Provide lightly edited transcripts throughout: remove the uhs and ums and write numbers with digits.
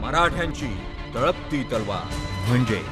मराठ्यांची तळपती तलवार म्हणजे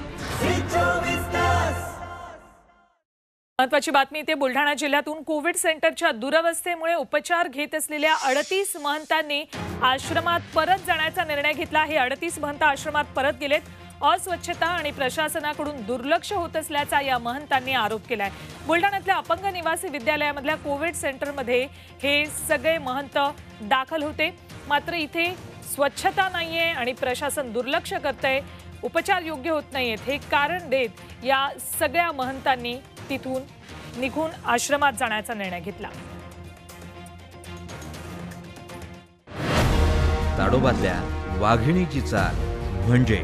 महत्वाची बातमी ते बुलढाणा जिल्ह्यातून कोविड सेंटरच्या दुरवस्थेमुळे उपचार घेत असलेल्या 38 महंतांनी आश्रमात परत जाण्याचा निर्णय घेतला आहे। 38 महंत आश्रमात परत गेलेत। अस्वच्छता आणि प्रशासनाकडून दुर्लक्ष होत असल्याचा या महंतांनी आरोप केलाय। बुलढाण्यातल्या अपंग निवासी विद्यालयामधल्या कोविड सेंटरमध्ये हे सगळे महंत दाखल होते, मात्र इथे स्वच्छता नाहीये आणि प्रशासन दुर्लक्ष करतंय, उपचार योग्य होत नाहीयेत हे कारण देत या सगळ्या महंतांनी तिथून निघून आश्रमात जाण्याचा निर्णय घेतला। ताडोबातल्या वाघिणीची चाल म्हणजे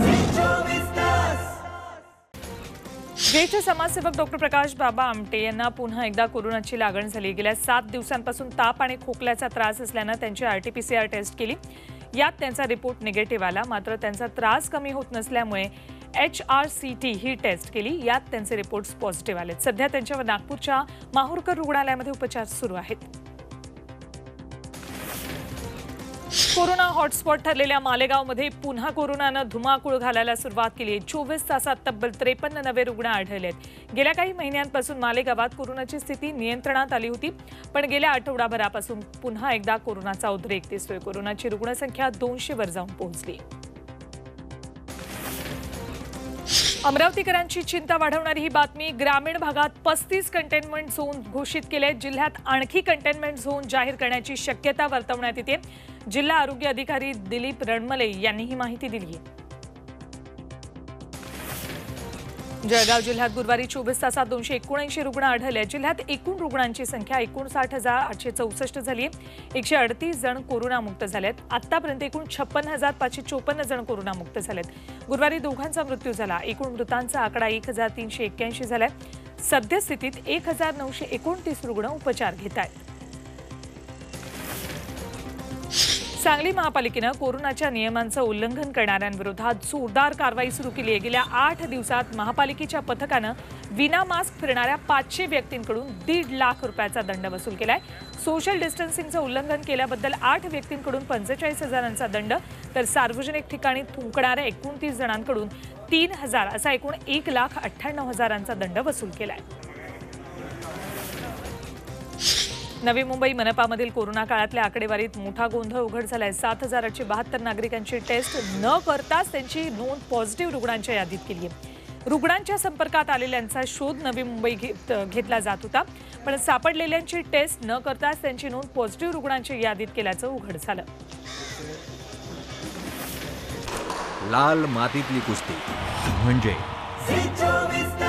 ज्येष्ठ समाजसेवक डॉक्टर प्रकाश बाबा आमटे यांना पुन्हा एकदा कोरोनाची लागण झाली। गेल्या 7 दिवसांपासून ताप आणि खोकल्याचा त्रास असल्याने त्यांची RT-PCR टेस्ट केली, यात त्यांचा रिपोर्ट निगेटिव्ह आला। मात्र त्यांचा त्रास कमी होत नसल्यामुळे HRCT ही टेस्ट केली, यात त्यांचे रिपोर्ट्स पॉझिटिव्ह आले। सध्या त्यांच्यावर नागपूरच्या माहुरकर रुग्णालयामध्ये उपचार सुरू आहेत। कोरोना हॉटस्पॉट ठरलेल्या मालेगावमध्ये पुन्हा कोरोनाने धुमाकूळ घालायला सुरुवात केली आहे। 24 तासात तब्बल 53 नवे रुग्ण आढळलेत। गेल्या काही महिन्यांपासून मालेगावात कोरोनाची स्थिती नियंत्रणात आली होती, पण गेल्या आठवडाभरापासून पुन्हा एकदा कोरोनाचा उद्रेक दिसतोय। कोरोनाची रुग्णसंख्या 200 वर जाऊन पोहोचली। अमरावतीकरांची चिंता वाढवणारी ही बातमी। ग्रामीण भागात 35 कंटेनमेंट झोन घोषित केले। जिल्ह्यात आणखी कंटेनमेंट झोन जाहीर करण्याची शक्यता वर्तवण्यात येते। जिल्हा आरोग्य अधिकारी दिलीप रणमले यांनी ही माहिती दिली आहे। जळगाव जिल्ह्यात गुरुवारी 24 तासात 279 रुग्ण आढळले। जिल्ह्यात एकूण रुग्णांची संख्या 59,864 झाली आहे। 138 जण कोरोनामुक्त झालेत। आतापर्यंत एकूण 56,554 जण कोरोनामुक्त झालेत। गुरुवारी दोघांचा मृत्यू झाला। एकूण मृतांचा आकडा 1,381 झालाय। सद्यस्थितीत 1,929 रुग्ण उपचार घेत आहेत। सांगली महापालिकेने कोरोनाच्या नियमांचं उल्लंघन करणाऱ्यांविरोधात जोरदार कारवाई सुरू केली आहे। गेल्या 8 दिवसात महापालिकेच्या पथकाने विना मास्क फिरणाऱ्या 500 व्यक्तींकडून 1.5 लाख रुपयाचा दंड वसूल केलाय। सोशल डिस्टन्सिंगचं उल्लंघन केल्याबद्दल 8 व्यक्तींकडून 45,000चा दंड, तर सार्वजनिक ठिकाणी थुंकणाऱ्या 29 जणांकडून 3,000 असा एकूण 1,98,000चा दंड वसूल केलाय। नवी मुंबई मनपामधील कोरोना काळातल्या आकडेवारीत मोठा गोंधळ उघड झालाय। 7,872 नागरिकांची टेस्ट न करताच त्यांची नोंद पॉझिटिव्ह रुग्णांच्या यादीत केली आहे। रुग्णांच्या संपर्कात आलेल्यांचा शोध नवी मुंबई घेतला जात होता, पण सापडलेल्यांची टेस्ट न करताच त्यांची नोंद पॉझिटिव्ह रुग्णांच्या यादीत केल्याचं उघड झालं। लाल मातीतली कुस्ती म्हणजे